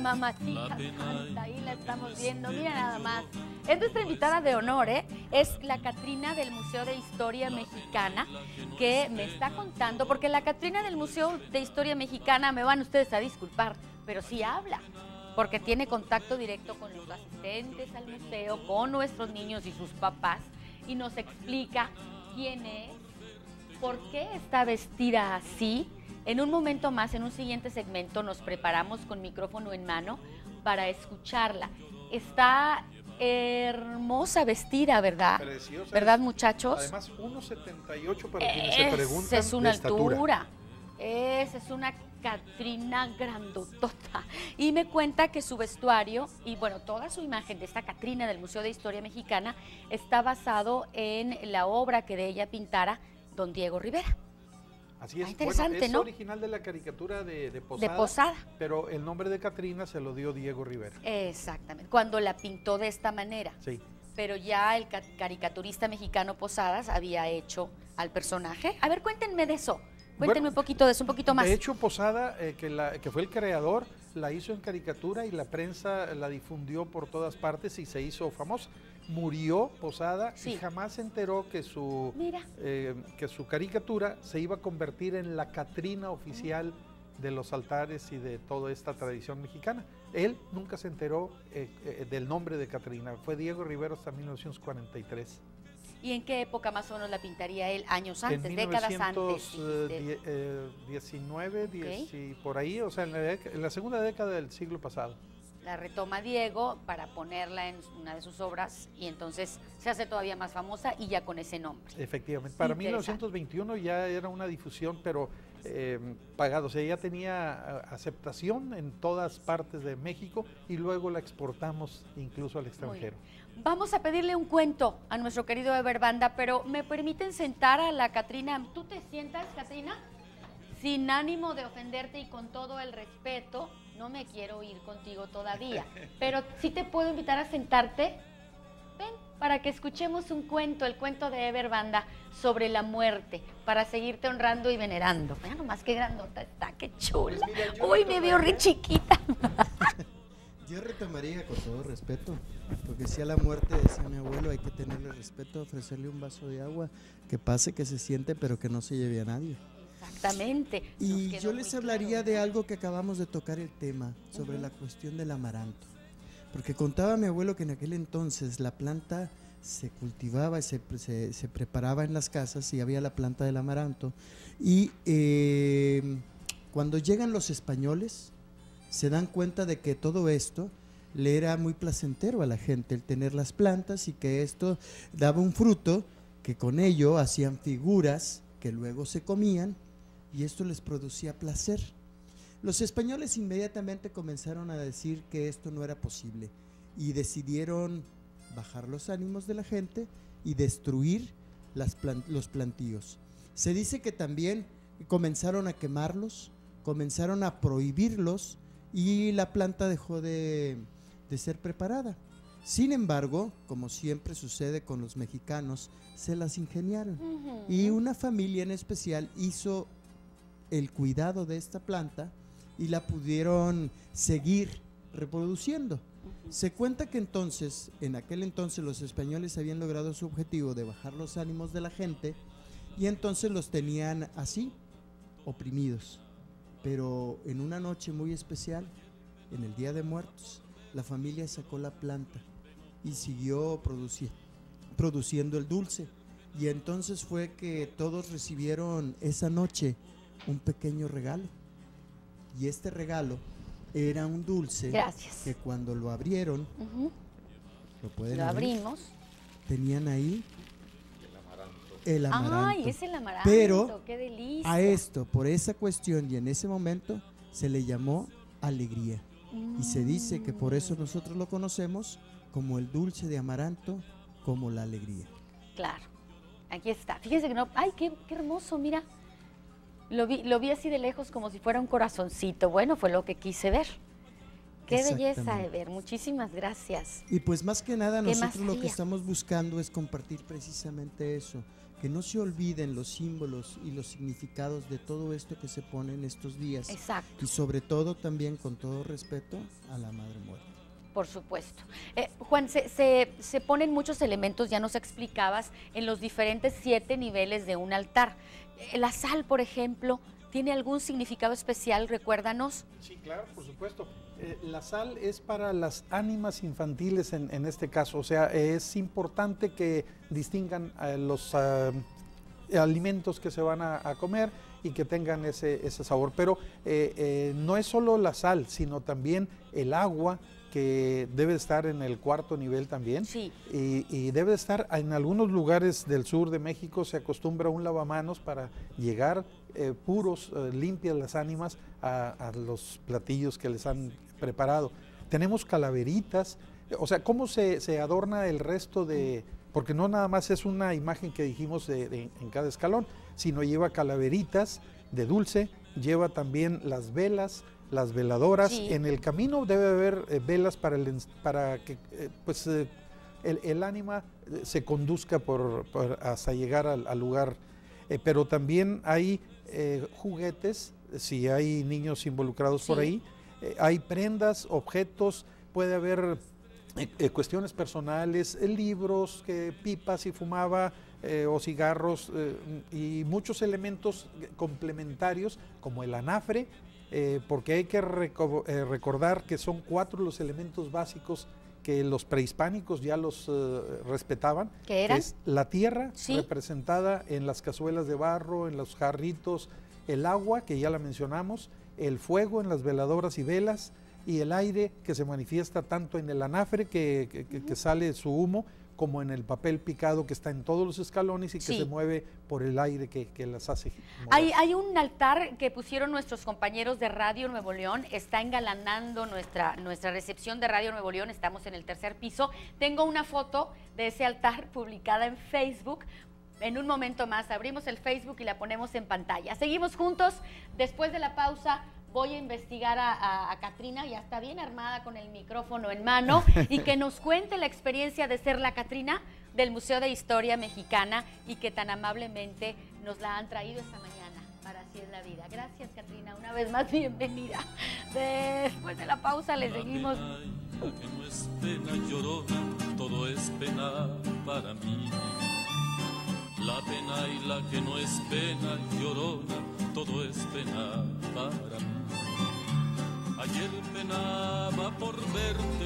mamacita santa, ahí la estamos viendo, mira nada más. Es nuestra invitada de honor, ¿eh? Es la Catrina del Museo de Historia Mexicana, que me está contando, porque la Catrina del Museo de Historia Mexicana, me van ustedes a disculpar, pero sí habla, porque tiene contacto directo con los asistentes al museo, con nuestros niños y sus papás, y nos explica quién es, por qué está vestida así. En un momento más, en un siguiente segmento, nos preparamos con micrófono en mano para escucharla. Está hermosa vestida, ¿verdad? Preciosa. ¿Verdad, muchachos? Además, 1.78 para quienes se preguntan. Esa es una estatura. altura. Esa es una Catrina grandotota. Y me cuenta que su vestuario y, bueno, toda su imagen de esta Catrina del Museo de Historia Mexicana está basado en la obra que de ella pintara don Diego Rivera. Así es. Interesante, bueno, es ¿no? original de la caricatura de Posada. De Posada. Pero el nombre de Catrina se lo dio Diego Rivera. Exactamente, cuando la pintó de esta manera. Sí. Pero ya el caricaturista mexicano Posadas había hecho al personaje. A ver, cuéntenme de eso. Cuéntenme un poquito de eso, un poquito más. De hecho, Posada, que fue el creador, la hizo en caricatura y la prensa la difundió por todas partes y se hizo famosa. Murió Posada y jamás se enteró que su caricatura se iba a convertir en la Catrina oficial de los altares y de toda esta tradición mexicana. Él nunca se enteró del nombre de Catrina. Fue Diego Rivera hasta 1943. ¿Y en qué época más o menos la pintaría él? ¿Años antes? En ¿Décadas antes? 1919, por ahí, o sea, en la segunda década del siglo pasado. La retoma Diego para ponerla en una de sus obras y entonces se hace todavía más famosa y ya con ese nombre. Efectivamente. Para 1921 ya era una difusión, pero pagada, o sea, ya tenía aceptación en todas partes de México y luego la exportamos incluso al extranjero. Vamos a pedirle un cuento a nuestro querido Eber Banda, pero ¿me permiten sentar a la Catrina? ¿Tú te sientas, Catrina? Sin ánimo de ofenderte y con todo el respeto, no me quiero ir contigo todavía, pero sí te puedo invitar a sentarte. Ven, para que escuchemos un cuento, el cuento de Eber Banda sobre la muerte, para seguirte honrando y venerando. Mira nomás qué grandota está, qué chula. Pues mira, uy, me veo re chiquita. Yo retomaría con todo respeto, porque si a la muerte, decía mi abuelo, hay que tenerle respeto, ofrecerle un vaso de agua, que pase, que se siente, pero que no se lleve a nadie. Exactamente. Y yo les hablaría de algo que acabamos de tocar el tema, sobre la cuestión del amaranto. Porque contaba mi abuelo que en aquel entonces la planta se cultivaba y se preparaba en las casas y había la planta del amaranto. Y cuando llegan los españoles, se dan cuenta de que todo esto le era muy placentero a la gente, el tener las plantas y que esto daba un fruto, que con ello hacían figuras que luego se comían y esto les producía placer. Los españoles inmediatamente comenzaron a decir que esto no era posible y decidieron bajar los ánimos de la gente y destruir los plantíos. Se dice que también comenzaron a quemarlos, comenzaron a prohibirlos y la planta dejó de ser preparada. Sin embargo, como siempre sucede con los mexicanos, se las ingeniaron y una familia en especial hizo el cuidado de esta planta y la pudieron seguir reproduciendo. Se cuenta que entonces, en aquel entonces, los españoles habían logrado su objetivo de bajar los ánimos de la gente y entonces los tenían así, oprimidos. Pero en una noche muy especial, en el Día de Muertos, la familia sacó la planta y siguió produciendo el dulce. Y entonces fue que todos recibieron esa noche un pequeño regalo. Y este regalo era un dulce que cuando lo abrieron, lo abrimos, tenían ahí el amaranto. Ay, es el amaranto, pero qué delicia. A esto, por esa cuestión y en ese momento, se le llamó alegría. Y se dice que por eso nosotros lo conocemos como el dulce de amaranto, como la alegría. Claro, aquí está. Fíjense que no, ay, qué hermoso, mira. Lo vi así de lejos como si fuera un corazoncito. Bueno, fue lo que quise ver. Qué belleza, Eber, muchísimas gracias. Y pues más que nada nosotros lo que estamos buscando es compartir precisamente eso, que no se olviden los símbolos y los significados de todo esto que se pone en estos días. Exacto. Y sobre todo también con todo respeto a la Madre Muerta. Por supuesto. Juan, se ponen muchos elementos, ya nos explicabas, en los diferentes 7 niveles de un altar. La sal, por ejemplo, ¿tiene algún significado especial? Recuérdanos. Sí, claro, por supuesto. La sal es para las ánimas infantiles en este caso, o sea, es importante que distingan los alimentos que se van a comer y que tengan ese sabor, pero no es solo la sal, sino también el agua, que debe estar en el 4.º nivel también. Sí. Y debe estar en algunos lugares del sur de México, se acostumbra un lavamanos para llegar puros, limpias las ánimas a los platillos que les han preparado. Tenemos calaveritas, o sea, cómo se adorna el resto de... Porque no nada más es una imagen que dijimos en cada escalón, sino lleva calaveritas de dulce, lleva también las velas, las veladoras. Sí. En el camino debe haber velas para que el ánima se conduzca hasta llegar al lugar. Pero también hay juguetes, si hay niños involucrados por ahí, hay prendas, objetos, puede haber cuestiones personales, libros, pipas si fumaba, o cigarros, y muchos elementos complementarios como el anafre, porque hay que recordar que son 4 los elementos básicos que los prehispánicos ya los respetaban. ¿Qué eran? Que es la tierra, representada en las cazuelas de barro, en los jarritos, el agua, que ya la mencionamos, el fuego en las veladoras y velas, y el aire, que se manifiesta tanto en el anafre que sale su humo, como en el papel picado que está en todos los escalones y que se mueve por el aire que las hace mover. Hay un altar que pusieron nuestros compañeros de Radio Nuevo León, está engalanando nuestra recepción de Radio Nuevo León, estamos en el 3er piso. Tengo una foto de ese altar publicada en Facebook. En un momento más abrimos el Facebook y la ponemos en pantalla. Seguimos juntos, después de la pausa. Voy a investigar a Catrina, ya está bien armada con el micrófono en mano, y que nos cuente la experiencia de ser la Catrina del Museo de Historia Mexicana y que tan amablemente nos la han traído esta mañana para Así es la Vida. Gracias, Catrina, una vez más bienvenida. Después de la pausa le seguimos. La que no es pena llorona, todo es pena para mí. La pena y la que no es pena llorona, todo es pena para mí. Ayer penaba por ver